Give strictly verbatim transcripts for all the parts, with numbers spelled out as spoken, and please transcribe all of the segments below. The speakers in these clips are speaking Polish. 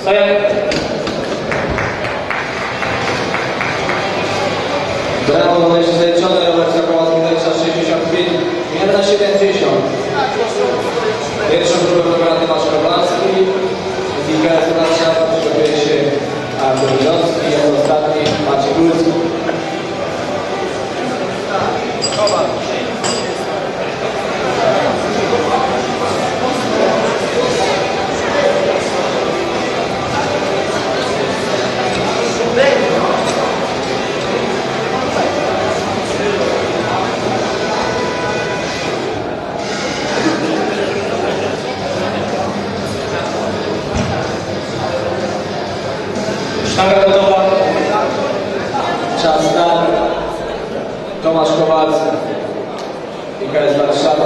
Stoję. Brawo, będzie zaliczone, Robert Sokołowski zalicza sześćdziesiąt pięć, jeden siedemdziesiąt. Pierwszą próbę wybrany Tomasz Kowalski, z I K S-u Warszawa przygotuje się Artur Milowski, jako ostatni Maciej Górski. Sztanga gotowa. Czas start. Tomasz Kowalski, I K S Warszawa.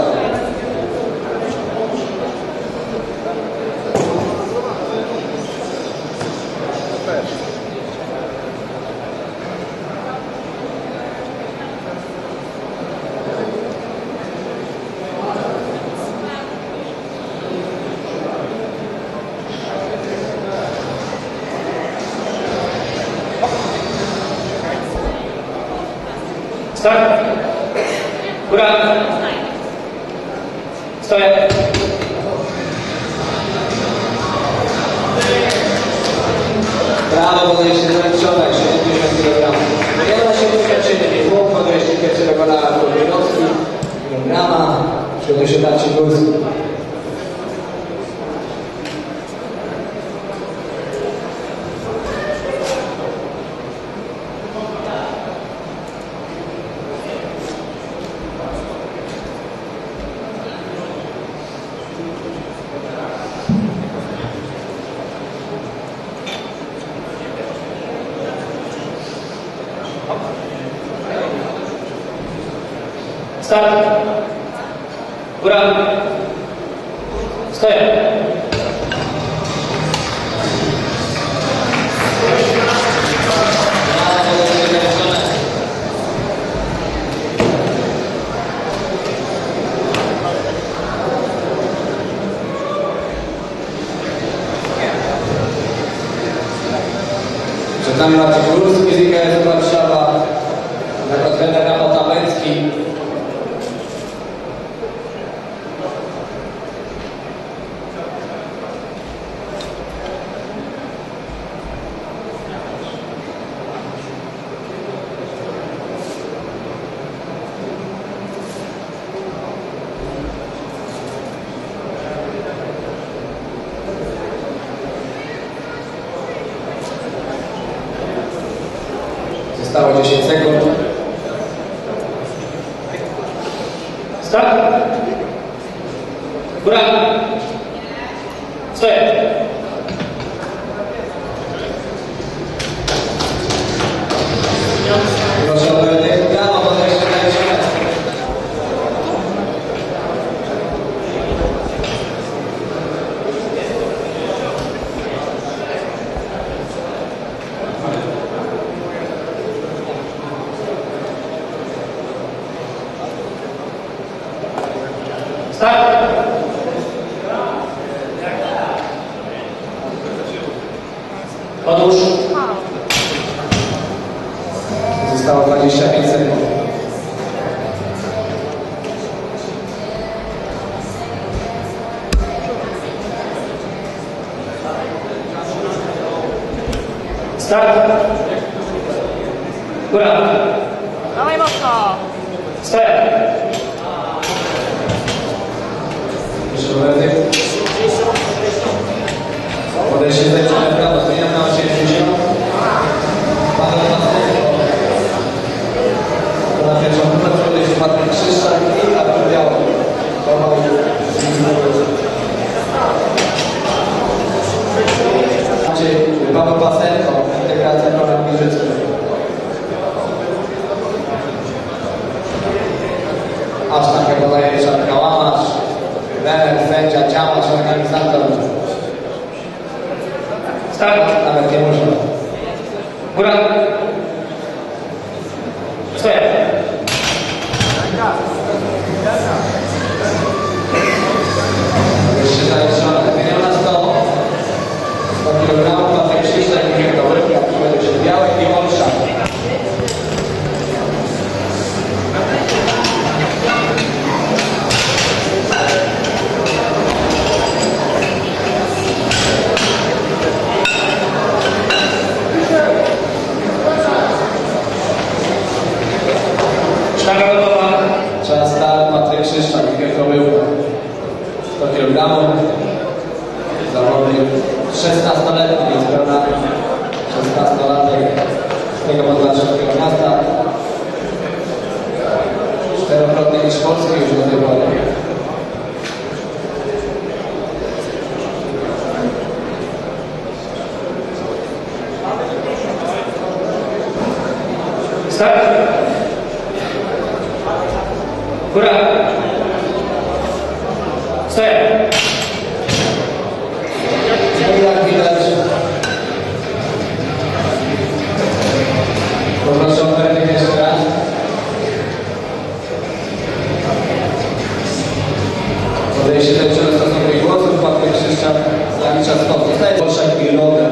Start. Góra. Stoję. Brawo, podejście zaliczone, siedemdziesiąt kilogramów. jeden siedemdziesiąt siedem, punkt, podejście pierwszego na Artur Milowski, kilograma, przygotuje się Maciej Górski. Start. Góra. Stoję. Przed nami Maciej Górski z I K S-u Warszawa, jako trener Rafał Tabecki. Zostało dziesięć sekund. Start. Góra. Stoję. Proszę o oddech. Brawo, podejście zaliczone. Start. Odłóż. Zostało dwadzieścia pięć sekund. Start. Góra. Dawaj mocno! Stoję. Proszę o oddech. Podejście zaliczone w prawo, zmieniam na osiemdziesiąt. Paweł Pasterko. To na pierwszą próbę podejście Patryk Krzyszczak i Artur Biało. Paweł Pasterko, integracja Konrad Giżycki. Aż takie podaje Ryszard Kałamarz. Trener, sędzia, działacz, organizator. Start. Nawet nie można. Góra. Stoję. Jeszcze zaliczone. Wymiana sto. sto kilogramów. szesnastoletni, więc prawda, szesnastolatek z tego podwarszawskiego miasta. Czterokrotny niż Polski już do tej pory. Start. Góra. Stoję. No jak widać, poproszę o werdykt jeszcze raz. Podejście do częstotliwości głosów, Patryk Krzyszczak zalicza stop. Zostaje Olszak i Loder.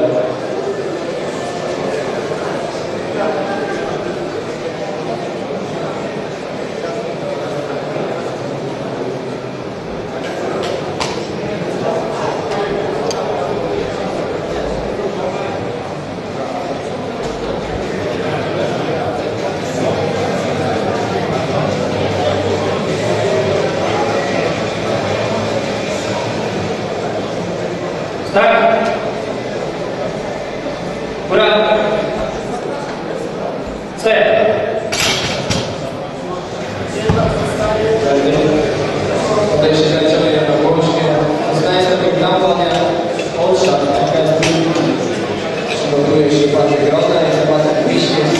Start. Góra. Stoję. Podejście zaliczone jednogłośnie. Zostaje sobie gramponie Olszak. Przygotuje się Patryk Groda i Sebastian Wiśniewski.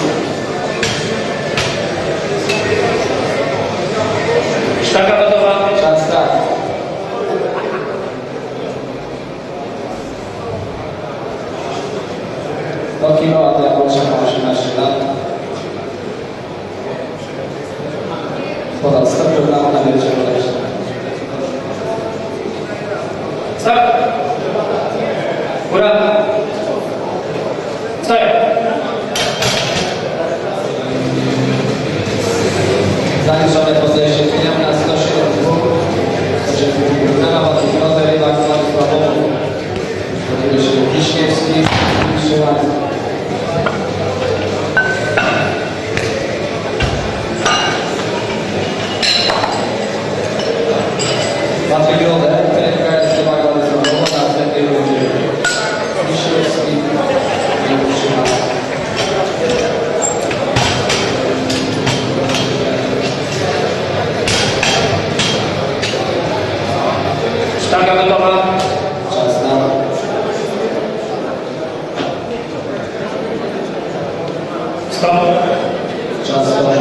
Sztanga gotowa. Czas start. Do kilo, a to Olszak ma osiemnaście lat. Podał sto kilogramów na wielkie podejście. Start. Góra. Stoję. Zaliczone podejście zmieniam na sto siedem punktów. sto siedem kilogramów, a tu Groda, Rybak, Władysławowy. Przygotuje się Wiśniewski. Trzymaj. Patryk Groda, trenerka jest Rybak, Władysławowy, na następnej rundzie Wiśniewski i Trzymaj. Sztanga gotowa. Czas na Stop. czas na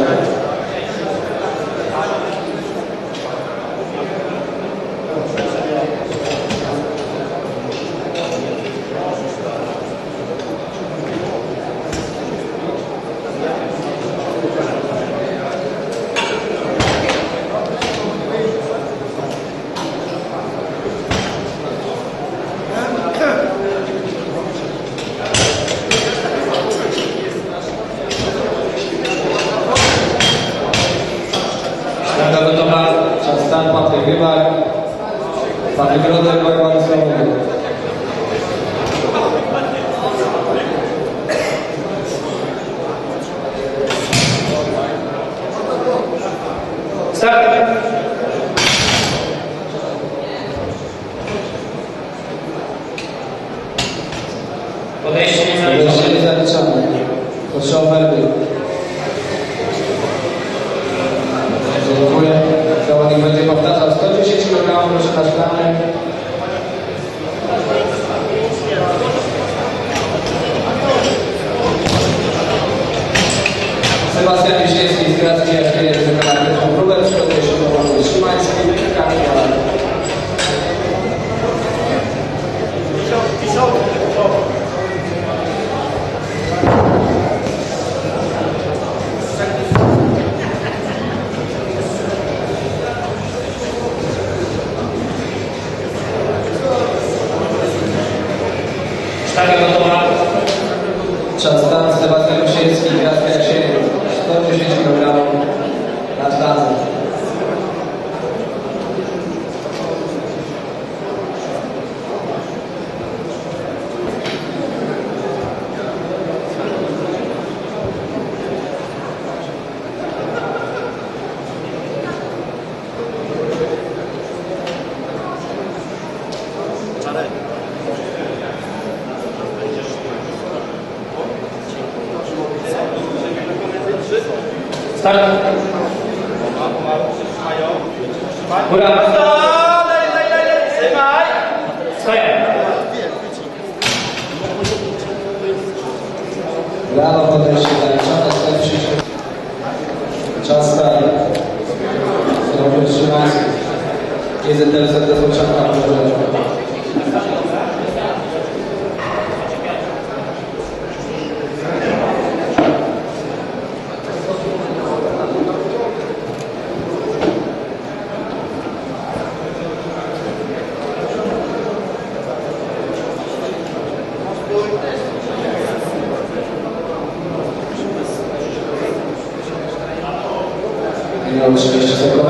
Sztanga gotowa. czas stan Patryk Rybak. Patryk Groda, Rybak, Władysławowy. Start. Podejście nie zaliczone. Podejście niezaliczone. Proszę o werdykt. Dziękuję. Zawodnik będzie powtarzał sto dziesięć kilogramów, proszę na szklanek. Sebastian Wiśniewski z Gracki F jest wykonany pierwszą próbę. Przygotuje się do Władysław Szymański. Sztanga gotowa. Czas stan Sebastian Wiśniewski, Gracki F sto dziesięć kilogramów na sztance. Start. Góra. Stoję. Brawo, podejście zaliczone, sto trzydzieści. Czas stary. Robert Szymański. G Z L Z D początka na początku. Minęło trzydzieści sekund.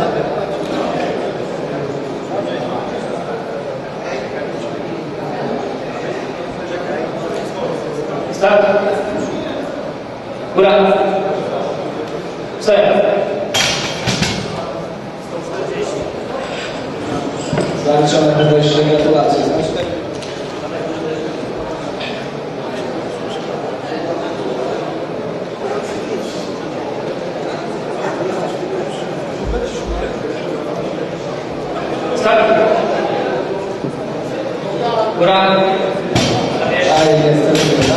Start. Góra. Stoję. Zaliczone podejście, gratulacje. Start. Góra. Ale niestety